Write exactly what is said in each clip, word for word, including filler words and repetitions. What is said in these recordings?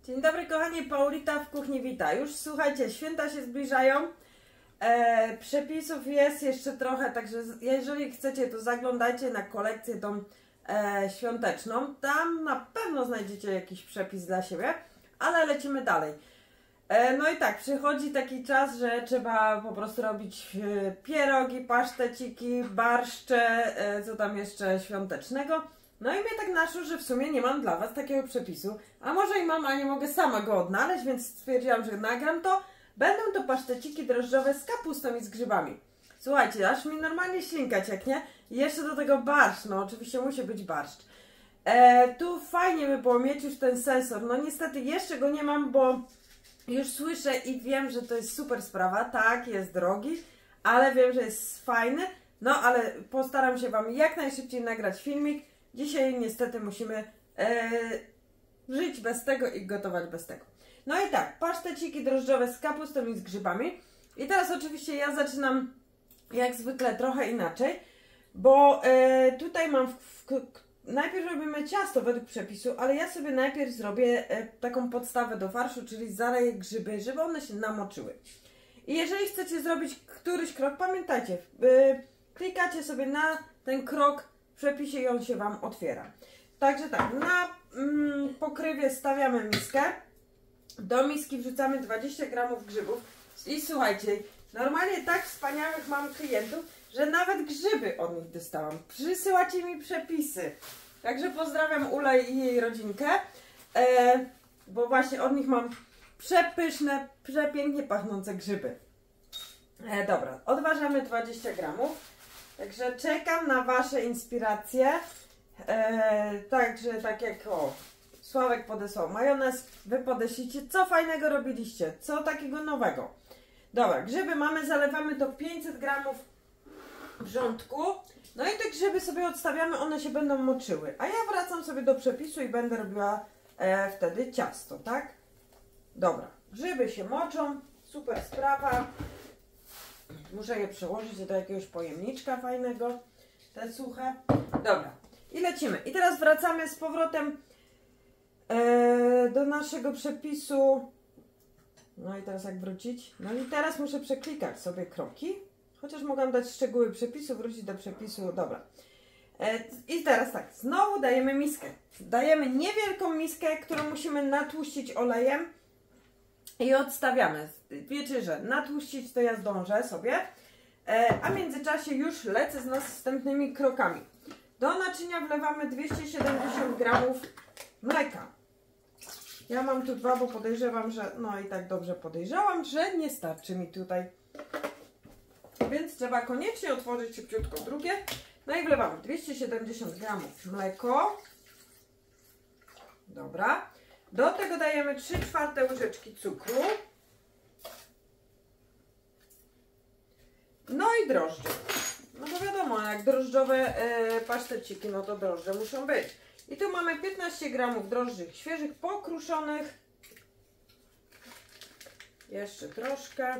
Dzień dobry kochani, Paulita w kuchni wita. Już słuchajcie, święta się zbliżają, e, przepisów jest jeszcze trochę, także jeżeli chcecie, to zaglądajcie na kolekcję tą e, świąteczną. Tam na pewno znajdziecie jakiś przepis dla siebie, ale lecimy dalej. E, no i tak, przychodzi taki czas, że trzeba po prostu robić e, pierogi, paszteciki, barszcze, e, co tam jeszcze świątecznego. No i mnie tak naszło, że w sumie nie mam dla Was takiego przepisu, a może i mam, a nie mogę sama go odnaleźć, więc stwierdziłam, że nagram to. Będą to paszteciki drożdżowe z kapustą i z grzybami. Słuchajcie, aż mi normalnie ślinka cieknie. I jeszcze do tego barszcz, no oczywiście musi być barszcz. E, tu fajnie by było mieć już ten sensor, no niestety jeszcze go nie mam, bo już słyszę i wiem, że to jest super sprawa. Tak, jest drogi, ale wiem, że jest fajny. No ale postaram się Wam jak najszybciej nagrać filmik. Dzisiaj niestety musimy e, żyć bez tego i gotować bez tego. No i tak, paszteciki drożdżowe z kapustą i z grzybami. I teraz oczywiście ja zaczynam jak zwykle trochę inaczej, bo e, tutaj mam, w, w, najpierw robimy ciasto według przepisu, ale ja sobie najpierw zrobię e, taką podstawę do farszu, czyli zaleję grzyby, żeby one się namoczyły. I jeżeli chcecie zrobić któryś krok, pamiętajcie, e, klikacie sobie na ten krok w przepisie i on się Wam otwiera. Także tak, na mm, pokrywie stawiamy miskę. Do miski wrzucamy dwadzieścia gramów grzybów. I słuchajcie, normalnie tak wspaniałych mam klientów, że nawet grzyby od nich dostałam. Przysyłacie mi przepisy. Także pozdrawiam Ulę i jej rodzinkę, e, bo właśnie od nich mam przepyszne, przepięknie pachnące grzyby. E, dobra, odważamy dwadzieścia gramów. Także czekam na Wasze inspiracje. Eee, także tak jak o, Sławek podesłał majonez, Wy podeślijcie, co fajnego robiliście, co takiego nowego. Dobra, grzyby mamy, zalewamy to pięćset gramów wrzątku. No i te grzyby sobie odstawiamy, one się będą moczyły. A ja wracam sobie do przepisu i będę robiła e, wtedy ciasto, tak? Dobra, grzyby się moczą, super sprawa. Muszę je przełożyć do jakiegoś pojemniczka fajnego, te suche. Dobra, i lecimy. I teraz wracamy z powrotem e, do naszego przepisu. No i teraz jak wrócić? No i teraz muszę przeklikać sobie kroki. Chociaż mogłam dać szczegóły przepisu, wrócić do przepisu. Dobra. E, I teraz tak, znowu dajemy miskę. Dajemy niewielką miskę, którą musimy natłuścić olejem. I odstawiamy. Wiecie, że natłuścić to ja zdążę sobie, e, a w międzyczasie już lecę z następnymi krokami. Do naczynia wlewamy dwieście siedemdziesiąt gramów mleka. Ja mam tu dwa, bo podejrzewam, że no i tak dobrze podejrzewam, że nie starczy mi tutaj. Więc trzeba koniecznie otworzyć szybciutko drugie. No i wlewamy dwieście siedemdziesiąt gramów mleko. Dobra. Do tego dajemy trzy czwarte łyżeczki cukru. No i drożdże. No to wiadomo, jak drożdżowe e, paszteciki, no to drożdże muszą być. I tu mamy piętnaście gramów drożdży świeżych, pokruszonych. Jeszcze troszkę.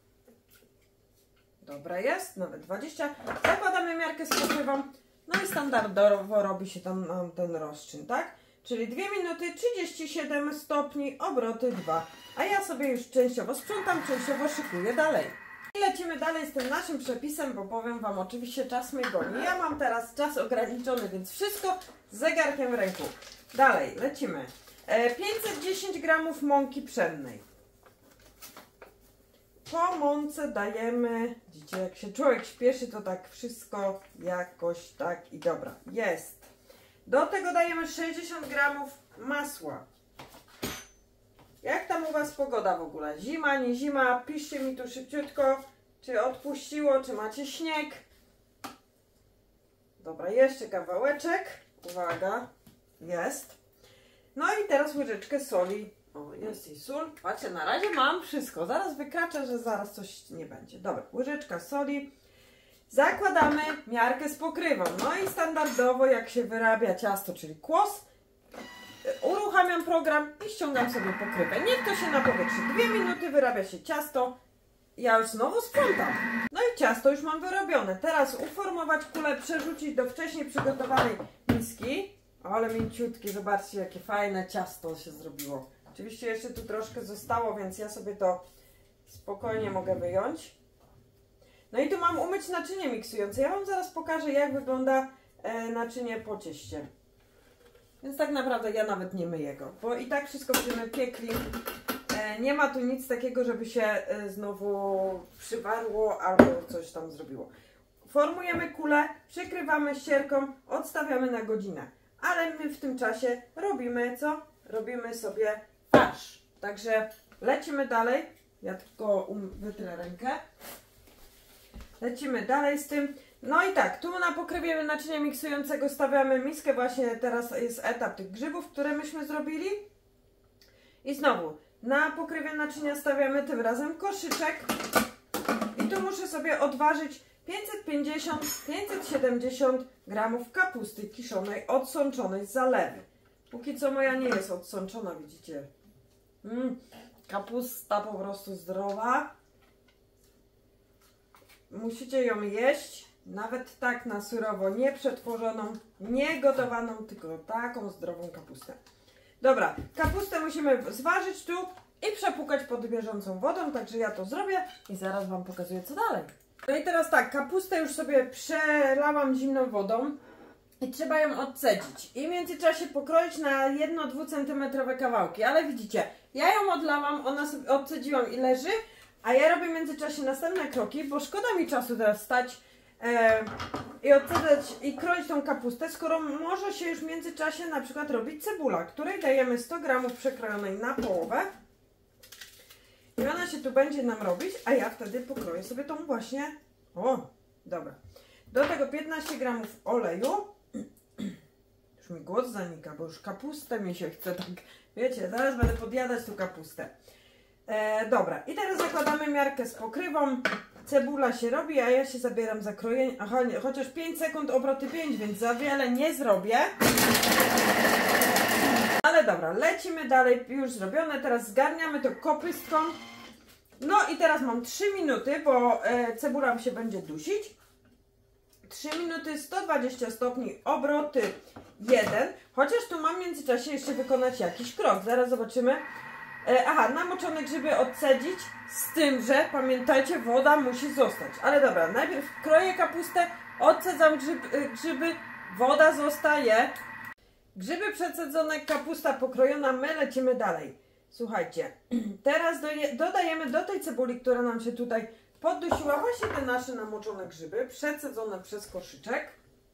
Dobra jest, nawet dwadzieścia. Zakładamy miarkę z pokrywą. No i standardowo robi się tam um, ten rozczyn, tak? Czyli dwie minuty, trzydzieści siedem stopni, obroty dwa. A ja sobie już częściowo sprzątam, częściowo szykuję dalej. I lecimy dalej z tym naszym przepisem, bo powiem Wam, oczywiście czas mnie goni. Ja mam teraz czas ograniczony, więc wszystko z zegarkiem w ręku. Dalej, lecimy. E, pięćset dziesięć gramów mąki pszennej. Po mące dajemy, widzicie, jak się człowiek śpieszy, to tak wszystko jakoś tak i dobra, jest. Do tego dajemy sześćdziesiąt gramów masła. Jak tam u Was pogoda w ogóle? Zima, nie zima? Piszcie mi tu szybciutko, czy odpuściło, czy macie śnieg. Dobra, jeszcze kawałeczek. Uwaga, jest. No i teraz łyżeczkę soli. O, jest i sól. Patrzcie, na razie mam wszystko. Zaraz wykraczę, że zaraz coś nie będzie. Dobra, łyżeczka soli. Zakładamy miarkę z pokrywą. No i standardowo jak się wyrabia ciasto, czyli kłos, uruchamiam program i ściągam sobie pokrywę. Niech to się napowietrzy. Dwie minuty wyrabia się ciasto. Ja już znowu sprzątam. No i ciasto już mam wyrobione. Teraz uformować kulę, przerzucić do wcześniej przygotowanej miski. Ale mięciutkie, zobaczcie jakie fajne ciasto się zrobiło. Oczywiście jeszcze tu troszkę zostało, więc ja sobie to spokojnie mogę wyjąć. No i tu mam umyć naczynie miksujące. Ja Wam zaraz pokażę, jak wygląda e, naczynie po cieście. Więc tak naprawdę ja nawet nie myję go, bo i tak wszystko będziemy piekli. E, nie ma tu nic takiego, żeby się e, znowu przywarło albo coś tam zrobiło. Formujemy kulę, przykrywamy ścierką, odstawiamy na godzinę. Ale my w tym czasie robimy co? Robimy sobie farsz. Także lecimy dalej. Ja tylko um, wytrę rękę. Lecimy dalej z tym. No i tak, tu na pokrywie naczynia miksującego stawiamy miskę. Właśnie teraz jest etap tych grzybów, które myśmy zrobili. I znowu, na pokrywie naczynia stawiamy tym razem koszyczek. I tu muszę sobie odważyć pięćset pięćdziesiąt do pięćset siedemdziesiąt gramów kapusty kiszonej, odsączonej z zalewy. Póki co moja nie jest odsączona, widzicie. Mm, kapusta po prostu zdrowa. Musicie ją jeść, nawet tak na surowo, nie przetworzoną, nie gotowaną, tylko taką zdrową kapustę. Dobra, kapustę musimy zważyć tu i przepłukać pod bieżącą wodą, także ja to zrobię i zaraz Wam pokazuję, co dalej. No i teraz tak, kapustę już sobie przelałam zimną wodą i trzeba ją odcedzić. I w międzyczasie pokroić na jedno do dwóch centymetrowe kawałki, ale widzicie, ja ją odlałam, ona sobie odcedziłam i leży, a ja robię w międzyczasie następne kroki, bo szkoda mi czasu teraz stać e, i odcedzać i kroić tą kapustę, skoro może się już w międzyczasie na przykład robić cebula, której dajemy sto gramów przekrojonej na połowę. I ona się tu będzie nam robić, a ja wtedy pokroję sobie tą właśnie. O, dobra. Do tego piętnaście gramów oleju. Już mi głos zanika, bo już kapustę mi się chce tak. Wiecie, zaraz będę podjadać tu kapustę. E, dobra, i teraz zakładamy miarkę z pokrywą. Cebula się robi, a ja się zabieram za krojenie. Aha, nie, chociaż pięć sekund, obroty pięć, więc za wiele nie zrobię. Ale dobra, lecimy dalej, już zrobione. Teraz zgarniamy to kopystką. No i teraz mam trzy minuty, bo e, cebula się będzie dusić. trzy minuty, sto dwadzieścia stopni, obroty jeden. Chociaż tu mam w międzyczasie jeszcze wykonać jakiś krok. Zaraz zobaczymy. E, aha, namoczone grzyby odcedzić. Z tym, że pamiętajcie, woda musi zostać. Ale dobra, najpierw kroję kapustę, odcedzam grzyby, grzyby woda zostaje. Grzyby przecedzone, kapusta pokrojona, my lecimy dalej. Słuchajcie, teraz dodajemy do tej cebuli, która nam się tutaj poddusiła, właśnie te nasze namoczone grzyby, przecedzone przez koszyczek.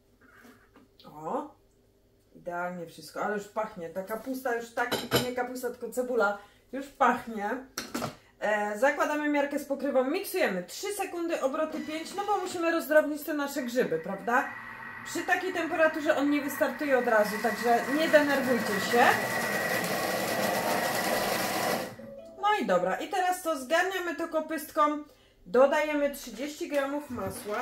O, idealnie wszystko, ale już pachnie. Ta kapusta już tak, nie kapusta, tylko cebula, już pachnie. E, zakładamy miarkę z pokrywą, miksujemy trzy sekundy, obroty pięć, no bo musimy rozdrobnić te nasze grzyby, prawda? Przy takiej temperaturze on nie wystartuje od razu, także nie denerwujcie się. No i dobra, i teraz to zgarniamy to kopystką, dodajemy trzydzieści gramów masła.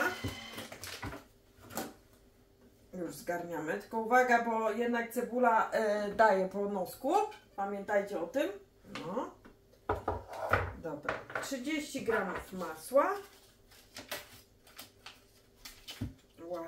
Już zgarniamy, tylko uwaga, bo jednak cebula y, daje po nosku, pamiętajcie o tym. No. Dobra, trzydzieści gramów masła. Wow.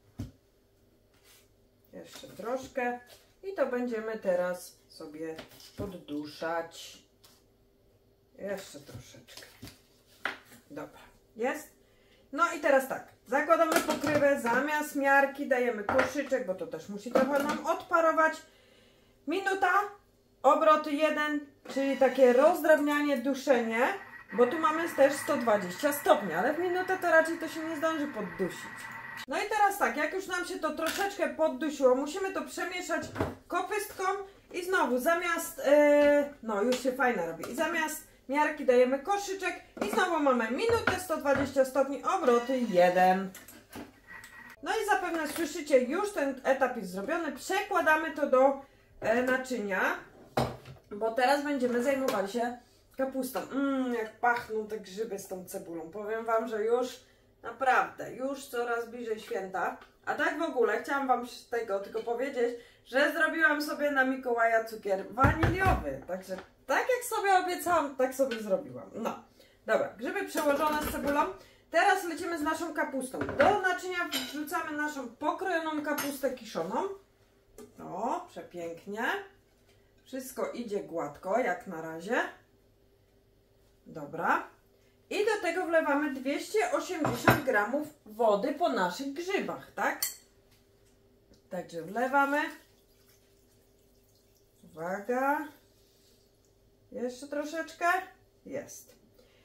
Jeszcze troszkę i to będziemy teraz sobie podduszać. Jeszcze troszeczkę. Dobra, jest? No i teraz tak, zakładamy pokrywę, zamiast miarki dajemy koszyczek, bo to też musi trochę nam odparować. Minuta, obroty jeden, czyli takie rozdrabnianie, duszenie, bo tu mamy też sto dwadzieścia stopni, ale w minutę to raczej to się nie zdąży poddusić. No i teraz tak, jak już nam się to troszeczkę poddusiło, musimy to przemieszać kopystką i znowu zamiast, yy, no już się fajnie robi, i zamiast miarki dajemy koszyczek i znowu mamy minutę, sto dwadzieścia stopni, obroty jeden. No i zapewne słyszycie, już ten etap jest zrobiony, przekładamy to do e, naczynia, bo teraz będziemy zajmowali się kapustą. Mmm, jak pachną te grzyby z tą cebulą, powiem Wam, że już naprawdę, już coraz bliżej święta. A tak w ogóle chciałam Wam z tego tylko powiedzieć, że zrobiłam sobie na Mikołaja cukier waniliowy. Także tak jak sobie obiecałam, tak sobie zrobiłam. No, dobra, grzyby przełożone z cebulą. Teraz lecimy z naszą kapustą. Do naczynia wrzucamy naszą pokrojoną kapustę kiszoną. O, przepięknie. Wszystko idzie gładko, jak na razie. Dobra. I do tego wlewamy dwieście osiemdziesiąt gramów wody po naszych grzybach, tak? Także wlewamy. Uwaga. Jeszcze troszeczkę. Jest.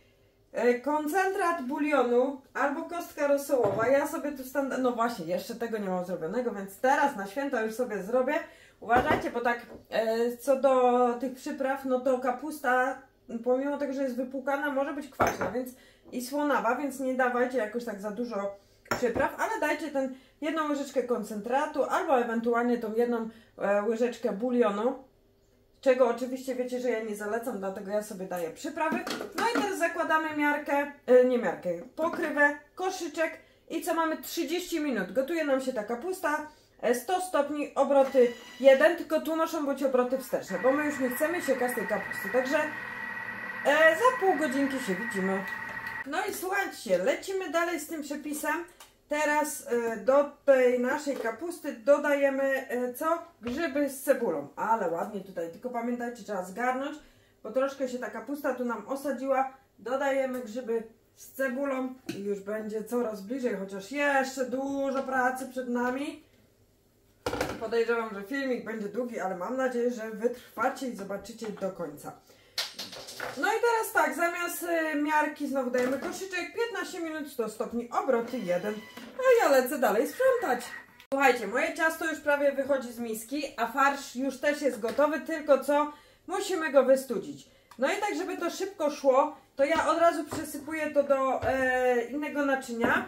Koncentrat bulionu albo kostka rosołowa. Ja sobie tu standard... No właśnie, jeszcze tego nie mam zrobionego, więc teraz na święta już sobie zrobię. Uważajcie, bo tak e, co do tych przypraw, no to kapusta, pomimo tego, że jest wypłukana, może być kwaśna, więc i słonawa, więc nie dawajcie jakoś tak za dużo przypraw, ale dajcie ten jedną łyżeczkę koncentratu albo ewentualnie tą jedną e, łyżeczkę bulionu, czego oczywiście wiecie, że ja nie zalecam, dlatego ja sobie daję przyprawy. No i teraz zakładamy miarkę, e, nie miarkę, pokrywę, koszyczek i co mamy trzydzieści minut. Gotuje nam się ta kapusta, sto stopni, obroty jeden, tylko tu muszą być obroty wsteczne, bo my już nie chcemy siekać tej kapusty, także e, za pół godzinki się widzimy. No i słuchajcie, lecimy dalej z tym przepisem. Teraz e, do tej naszej kapusty dodajemy e, co? Grzyby z cebulą, ale ładnie tutaj, tylko pamiętajcie, trzeba zgarnąć, bo troszkę się ta kapusta tu nam osadziła. Dodajemy grzyby z cebulą i już będzie coraz bliżej, chociaż jeszcze dużo pracy przed nami. Podejrzewam, że filmik będzie długi, ale mam nadzieję, że wytrwacie i zobaczycie do końca. No i teraz tak, zamiast y, miarki znowu dajemy koszyczek, piętnaście minut, sto stopni, obroty jeden, a ja lecę dalej sprzątać. Słuchajcie, moje ciasto już prawie wychodzi z miski, a farsz już też jest gotowy, tylko co? Musimy go wystudzić. No i tak, żeby to szybko szło, to ja od razu przesypuję to do e, innego naczynia,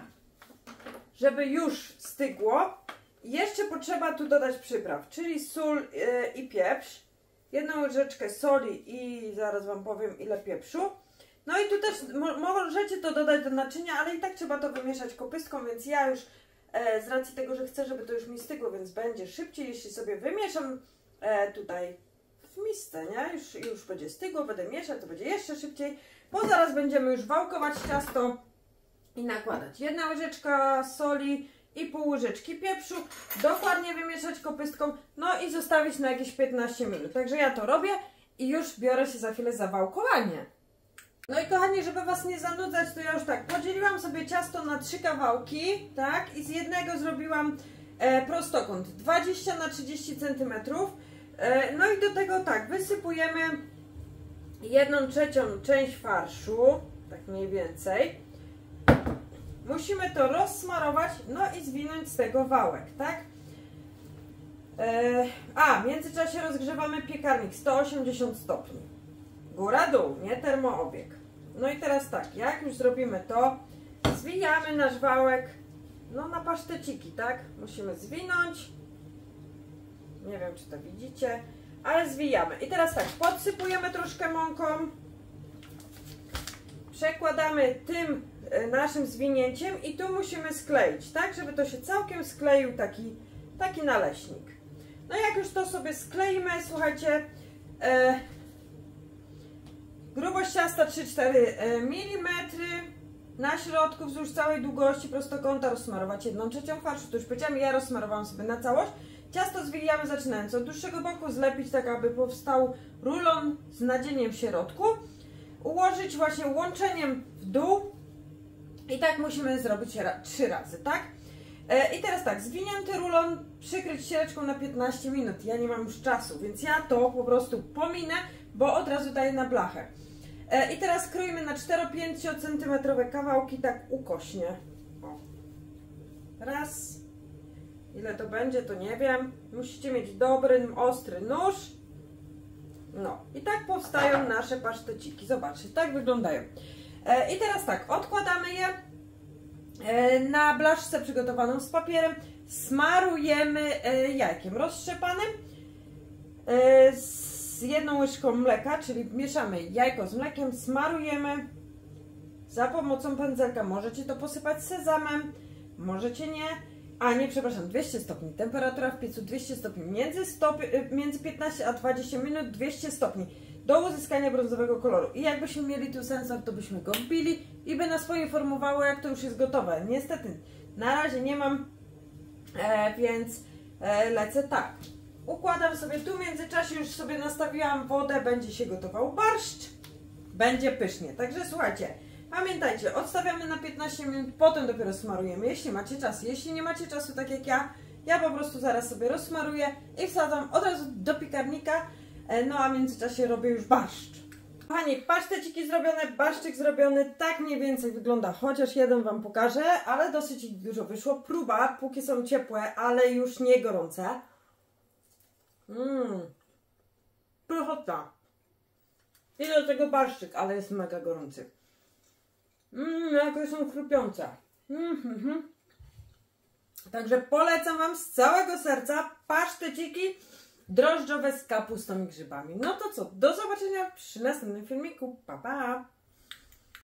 żeby już stygło. Jeszcze potrzeba tu dodać przypraw, czyli sól yy, i pieprz. Jedną łyżeczkę soli i zaraz Wam powiem ile pieprzu. No i tu też mo możecie to dodać do naczynia, ale i tak trzeba to wymieszać kopystką, więc ja już e, z racji tego, że chcę, żeby to już mi stygło, więc będzie szybciej, jeśli sobie wymieszam e, tutaj w misce, nie? Już, już będzie stygło, będę mieszać, to będzie jeszcze szybciej, bo zaraz będziemy już wałkować ciasto i nakładać. Jedna łyżeczka soli i pół łyżeczki pieprzu, dokładnie wymieszać kopystką, no i zostawić na jakieś piętnaście minut. Także ja to robię i już biorę się za chwilę za wałkowanie. No i kochani, żeby Was nie zanudzać, to ja już tak podzieliłam sobie ciasto na trzy kawałki, tak? I z jednego zrobiłam e, prostokąt dwadzieścia na trzydzieści centymetrów. E, no i do tego tak, wysypujemy jedną trzecią część farszu, tak mniej więcej. Musimy to rozsmarować, no i zwinąć z tego wałek, tak? E, a, w międzyczasie rozgrzewamy piekarnik sto osiemdziesiąt stopni. Góra-dół, nie termoobieg. No i teraz tak, jak już zrobimy to, zwijamy nasz wałek, no na paszteciki, tak? Musimy zwinąć. Nie wiem, czy to widzicie, ale zwijamy. I teraz tak, podsypujemy troszkę mąką. Przekładamy tym naszym zwinięciem i tu musimy skleić, tak, żeby to się całkiem skleił taki, taki naleśnik. No jak już to sobie skleimy, słuchajcie, e, grubość ciasta trzy cztery milimetry, na środku wzdłuż całej długości prostokąta rozsmarować jedną trzecią farszu, to już powiedziałam, ja rozsmarowałam sobie na całość. Ciasto zwijamy zaczynając od dłuższego boku, zlepić tak, aby powstał rulon z nadzieniem w środku. Ułożyć właśnie łączeniem w dół i tak musimy zrobić ra trzy razy, tak? E, I teraz tak, zwinięty rulon przykryć ściereczką na piętnaście minut. Ja nie mam już czasu, więc ja to po prostu pominę, bo od razu daję na blachę. E, I teraz kroimy na cztero pięć centymetrowe kawałki tak ukośnie. O. Raz. Ile to będzie, to nie wiem. Musicie mieć dobry, ostry nóż. No i tak powstają nasze paszteciki. Zobaczcie, tak wyglądają. E, I teraz tak, odkładamy je e, na blaszce przygotowaną z papierem. Smarujemy e, jajkiem roztrzepanym e, z jedną łyżką mleka, czyli mieszamy jajko z mlekiem, smarujemy za pomocą pędzelka. Możecie to posypać sezamem, możecie nie. A nie, przepraszam, dwieście stopni. Temperatura w piecu dwieście stopni. Między, stopy, między piętnaście a dwadzieścia minut dwieście stopni. Do uzyskania brązowego koloru. I jakbyśmy mieli tu sensor, to byśmy go wbili i by nas poinformowało, jak to już jest gotowe. Niestety, na razie nie mam, e, więc e, lecę tak. układam sobie tu w międzyczasie, już sobie nastawiłam wodę, będzie się gotował barszcz, będzie pysznie. Także słuchajcie, pamiętajcie, odstawiamy na piętnaście minut, potem dopiero smarujemy, jeśli macie czas. Jeśli nie macie czasu, tak jak ja, ja po prostu zaraz sobie rozsmaruję i wsadzam od razu do piekarnika, no a w międzyczasie robię już barszcz. Kochani, paszteciki zrobione, barszczyk zrobiony, tak mniej więcej wygląda, chociaż jeden Wam pokażę, ale dosyć dużo wyszło. Próba, póki są ciepłe, ale już nie gorące. Mmm, pychota. I do tego barszczyk, ale jest mega gorący. Mmm, jakie są chrupiące. Mm -hmm. Także polecam Wam z całego serca paszteciki drożdżowe z kapustą i grzybami. No to co, do zobaczenia przy następnym filmiku. Pa, pa!